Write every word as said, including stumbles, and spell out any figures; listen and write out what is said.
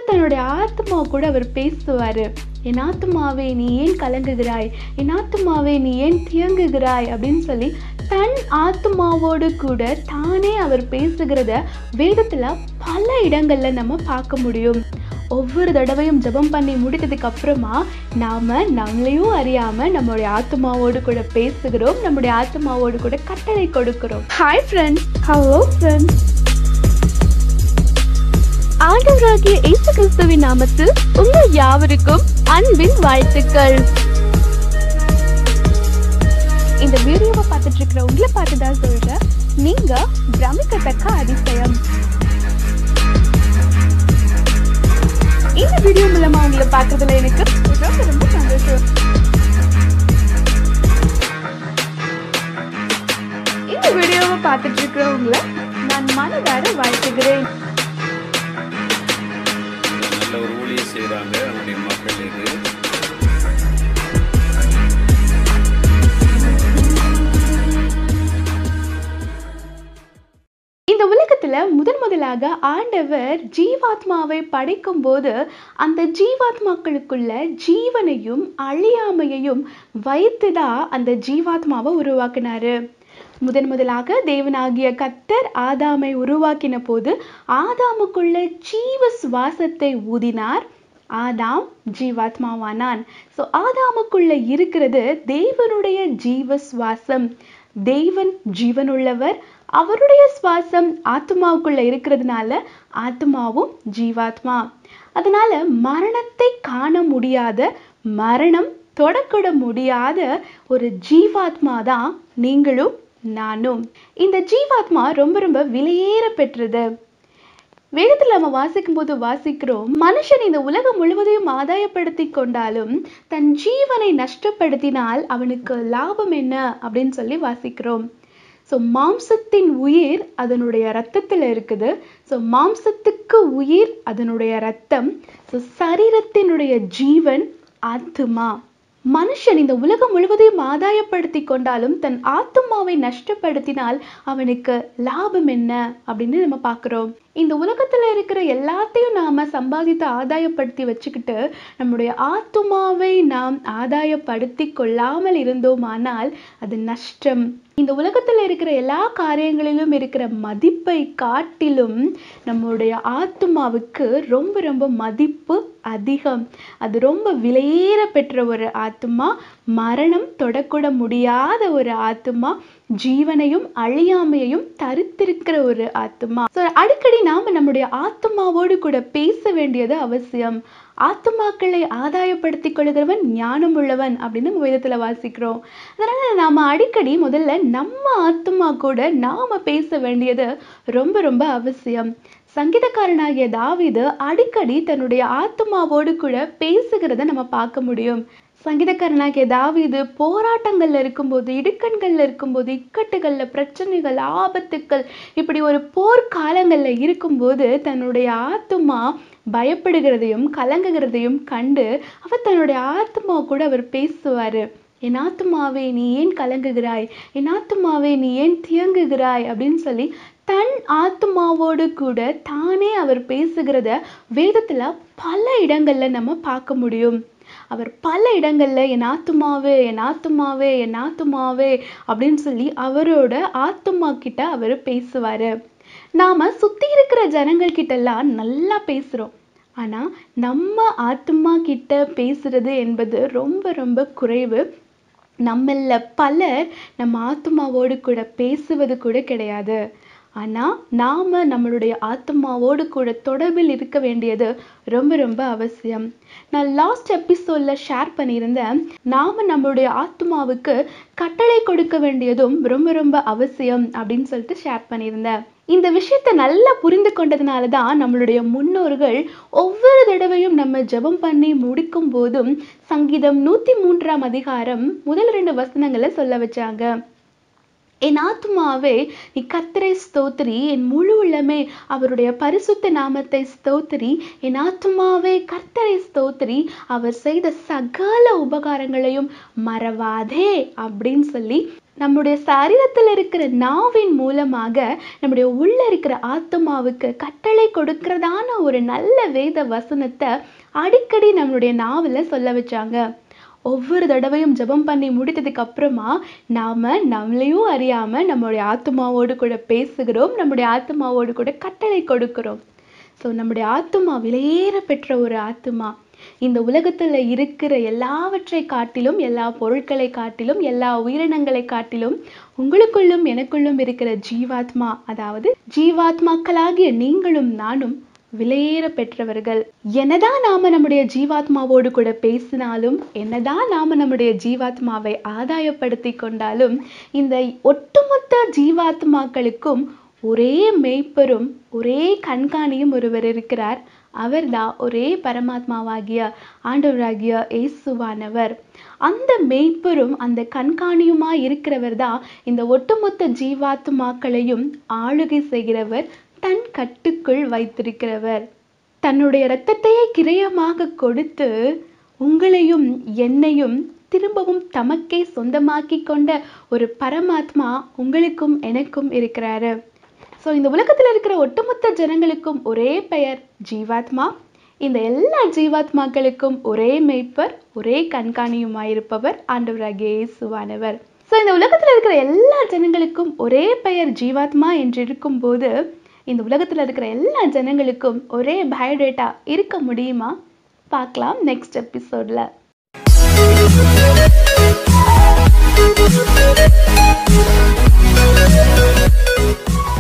தன்னுடைய ஆத்மா கூட அவர் பேசுவாரு. என் ஆத்மாவே நீ ஏன் கலங்குகிறாய், என் ஆத்மாவே நீ ஏன் தியங்குகிறாய் அப்படின்னு சொல்லி தன் ஆத்மாவோடு கூட தானே அவர் பேசுகிறத வேதத்துல பல இடங்கள்ல நம்ம பார்க்க முடியும். ஒவ்வொரு தடவையும் ஜெபம் பண்ணி முடித்ததுக்கு அப்புறமா நாம நம்மளையும் அறியாம நம்மளுடைய ஆத்மாவோடு கூட பேசுகிறோம், நம்முடைய ஆத்மாவோடு கூட கட்டளை கொடுக்கிறோம். Hi friends, hello friends. ஆண்டவராகிய இயேசு கிறிஸ்துவின் நாமத்தில் உங்கள் யாவருக்கும் அன்பின் வாழ்த்துக்கள். இந்த வீடியோவை பார்த்துட்டு இருக்கிற உங்களை பார்த்துதான் சொல்றேன், நீங்க பிரமிக்கத்தக்க அதிசயம். இந்த வீடியோ மூலமா உங்களை பார்க்கறதுல எனக்கு ரொம்ப ரொம்ப சந்தோஷம். இந்த வீடியோவை பார்த்துட்டு இருக்கிறவங்களை நான் மனதார வாழ்த்துகிறேன். நல்ல ஒரு ஊழியம் செய்றாங்க நம்முடைய மக்கள். இது இந்த உலகத்துல முதன் முதலாக ஆண்டவர் ஜீவாத்மாவை படைக்கும் போது அந்த ஜீவாத்மாக்களுக்குள்ள ஜீவனையும் அழியாமையையும் வைத்துதான் அந்த ஜீவாத்மாவை உருவாக்கினாரு. முதன் முதலாக தேவனாகிய கர்த்தர் ஆதாமை உருவாக்கின போது ஆதாமுக்குள்ள ஜீவ சுவாசத்தை ஊதினார். ஆதாம் ஜீவாத்மாவானான். ஸோ ஆதாமுக்குள்ள இருக்கிறது தேவனுடைய ஜீவ சுவாசம். தேவன் ஜீவனுள்ளவர், அவருடைய சுவாசம் ஆத்மாவுக்குள்ள இருக்கிறதுனால ஆத்மாவும் ஜீவாத்மா. அதனால மரணத்தை காண முடியாத, மரணம் தொடக்கூட முடியாத ஒரு ஜீவாத்மா தான் நீங்களும் நானும். இந்த ஜீவாத்மா ரொம்ப ரொம்ப விலையேற பெற்றது. வேதத்தில் நம்ம வாசிக்கும் போது வாசிக்கிறோம், மனுஷன் இந்த உலகம் முழுவதையும் ஆதாயப்படுத்தி கொண்டாலும் தன் ஜீவனை நஷ்டப்படுத்தினால் அவனுக்கு லாபம் என்ன அப்படின்னு சொல்லி வாசிக்கிறோம். ஸோ மாம்சத்தின் உயிர் அதனுடைய ரத்தத்தில் இருக்குது. ஸோ மாம்சத்துக்கு உயிர் அதனுடைய ரத்தம். ஸோ சரீரத்தினுடைய ஜீவன் ஆத்துமா. மனுஷன் இந்த உலகம் முழுவதையும் ஆதாயப்படுத்தி கொண்டாலும் தன் ஆத்துமாவை நஷ்டப்படுத்தினால் அவனுக்கு லாபம் என்ன அப்படின்னு நம்ம பார்க்குறோம். இந்த உலகத்துல இருக்கிற எல்லாத்தையும் நாம சம்பாதித்து ஆதாயப்படுத்தி வச்சுக்கிட்டு நம்முடைய ஆத்துமாவை நாம் ஆதாயப்படுத்தி கொள்ளாமல் இருந்தோமானால் அது நஷ்டம். இந்த உலகத்துல இருக்கிற எல்லா காரியங்களிலும் இருக்கிற மதிப்பை காட்டிலும் நம்முடைய ஆத்துமாவுக்கு ரொம்ப ரொம்ப மதிப்பு அதிகம். அது ரொம்ப விலையேற பெற்ற ஒரு ஆத்துமா, மரணம் தொடக்கூட முடியாத ஒரு ஆத்துமா, ஜீவனையும் அழியாமையையும் தரித்திருக்கிற ஒரு ஆத்துமா. ஸோ அடிக்கடி நாம நம்முடைய ஆத்துமாவோடு கூட பேச வேண்டியது அவசியம். ஆத்துமாக்களை ஆதாயப்படுத்திக் கொள்கிறவன் ஞானம் உள்ளவன் அப்படின்னு வேதத்துல வாசிக்கிறோம். அதனால நாம அடிக்கடி முதல்ல நம்ம ஆத்துமா கூட நாம பேச வேண்டியது ரொம்ப ரொம்ப அவசியம். சங்கீதக்காரனாகிய தாவீது அடிக்கடி தன்னுடைய ஆத்துமாவோடு கூட பேசுகிறத நம்ம பார்க்க முடியும். சங்கீதக்காரனாகிய தாவீது போராட்டங்கள்ல இருக்கும்போது, இடுக்கண்கள்ல இருக்கும்போது, இக்கட்டுகள்ல, பிரச்சனைகள், ஆபத்துக்கள், இப்படி ஒரு போர்க்காலங்கள்ல இருக்கும்போது தன்னுடைய ஆத்துமா பயப்படுகிறதையும் கலங்குகிறதையும் கண்டு அவர் தன்னுடைய ஆத்துமா கூட அவர் பேசுவாரு. என் ஆத்துமாவே நீ ஏன் கலங்குகிறாய், என் ஆத்துமாவே நீ ஏன் தியங்குகிறாய் அப்படின்னு சொல்லி தன் ஆத்துமாவோடு கூட தானே அவர் பேசுகிறத வேதத்துல பல இடங்கள்ல நம்ம பார்க்க முடியும். அவர் பல இடங்கள்ல என் ஆத்துமாவே என் ஆத்துமாவே என் ஆத்துமாவே அப்படின்னு சொல்லி அவரோட ஆத்துமா கிட்ட அவர் பேசுவாரு. நாம சுத்தி இருக்கிற ஜனங்கள் கிட்ட எல்லாம் நல்லா பேசுறோம், ஆனா நம்ம ஆத்துமா கிட்ட பேசுறது என்பது ரொம்ப ரொம்ப குறைவு. நம்மள பலர் நம்ம ஆத்துமாவோடு கூட பேசுவது கூட கிடையாது. ஆனா நாம நம்மளுடைய ஆத்மாவோடு கூட தொடர்பில் இருக்க வேண்டியது ரொம்ப ரொம்ப அவசியம். நான் லாஸ்ட் எபிசோட்ல ஷேர் பண்ணியிருந்தேன், நாம நம்மளுடைய ஆத்மாவுக்கு கட்டளை கொடுக்க வேண்டியதும் ரொம்ப ரொம்ப அவசியம் அப்படின்னு சொல்லிட்டு ஷேர் பண்ணியிருந்தேன். இந்த விஷயத்தை நல்லா புரிந்து கொண்டதுனால தான் நம்மளுடைய முன்னோர்கள் ஒவ்வொரு தடவையும் நம்ம ஜெபம் பண்ணி முடிக்கும் போதும் சங்கீதம் நூத்தி மூன்றாம் அதிகாரம் முதல் ரெண்டு வசனங்களை சொல்ல வச்சாங்க. என் ஆத்துமாவே நீ கர்த்தரை ஸ்தோத்திரி, என் முழு உள்ளமே அவருடைய பரிசுத்த நாமத்தை ஸ்தோத்திரி, என் ஆத்துமாவே கர்த்தரை ஸ்தோத்திரி, அவர் செய்த சகல உபகாரங்களையும் மறவாதே அப்படின்னு சொல்லி நம்முடைய சரீரத்தில் இருக்கிற நாவின் மூலமாக நம்முடைய உள்ள இருக்கிற ஆத்மாவுக்கு கட்டளை கொடுக்கிறதான ஒரு நல்ல வேத வசனத்தை அடிக்கடி நம்மளுடைய நாவில் சொல்ல வச்சாங்க. ஒவ்வொரு தடவையும் ஜெபம் பண்ணி முடித்ததுக்கு அப்புறமா நாம நம்மளையும் அறியாம நம்மளுடைய ஆத்மாவோடு கூட பேசுகிறோம், நம்முடைய ஆத்மாவோடு கூட கட்டளை கொடுக்கிறோம். ஸோ நம்முடைய ஆத்மா விலையேற பெற்ற ஒரு ஆத்மா. இந்த உலகத்துல இருக்கிற எல்லாவற்றை காட்டிலும், எல்லா பொருட்களை காட்டிலும், எல்லா உயிரினங்களை காட்டிலும் உங்களுக்குள்ளும் எனக்குள்ளும் இருக்கிற ஜீவாத்மா, அதாவது ஜீவாத்மாக்களாகிய நீங்களும் நானும் விலையேற பெற்றவர்கள். என்னதான் நாம நம்முடைய ஜீவாத்மாவோடு கூட பேசினாலும், என்னதான் நாம நம்முடைய ஜீவாத்மாவை ஆதாயப்படுத்தி கொண்டாலும், இந்த ஒட்டுமொத்த ஜீவாத்மாக்களுக்கும் ஒரே மேய்ப்பரும் ஒரே கண்காணியும் ஒருவர் இருக்கிறார். அவர்தான் ஒரே பரமாத்மாவாகிய ஆண்டவராகிய இயேசுவானவர். அந்த மேய்ப்பரும் அந்த கண்காணியுமா இருக்கிறவர் தான் இந்த ஒட்டுமொத்த ஜீவாத்மாக்களையும் ஆளுகை செய்கிறவர், தன் கட்டுக்குள் வைத்திருக்கிறவர். தன்னுடைய இரத்தத்தையே கிரயமாக கொடுத்து உங்களையும் என்னையும் திரும்பவும் தமக்கே சொந்தமாக்கி கொண்ட ஒரு பரமாத்மா உங்களுக்கும் எனக்கும் இருக்கிறாரு. ஸோ இந்த உலகத்தில் இருக்கிற ஒட்டுமொத்த ஜனங்களுக்கும் ஒரே பெயர் ஜீவாத்மா. இந்த எல்லா ஜீவாத்மாக்களுக்கும் ஒரே மேய்ப்பர், ஒரே கண்காணியுமாயிருப்பவர் ஆண்டவராகிய இயேசுவானவர். ஸோ இந்த உலகத்தில் இருக்கிற எல்லா ஜனங்களுக்கும் ஒரே பெயர் ஜீவாத்மா என்று இருக்கும்போது, இந்த உலகத்தில் இருக்கிற எல்லா ஜனங்களுக்கும் ஒரே பயோடேட்டா இருக்க முடியுமா? பார்க்கலாம் நெக்ஸ்ட் எபிசோட்ல.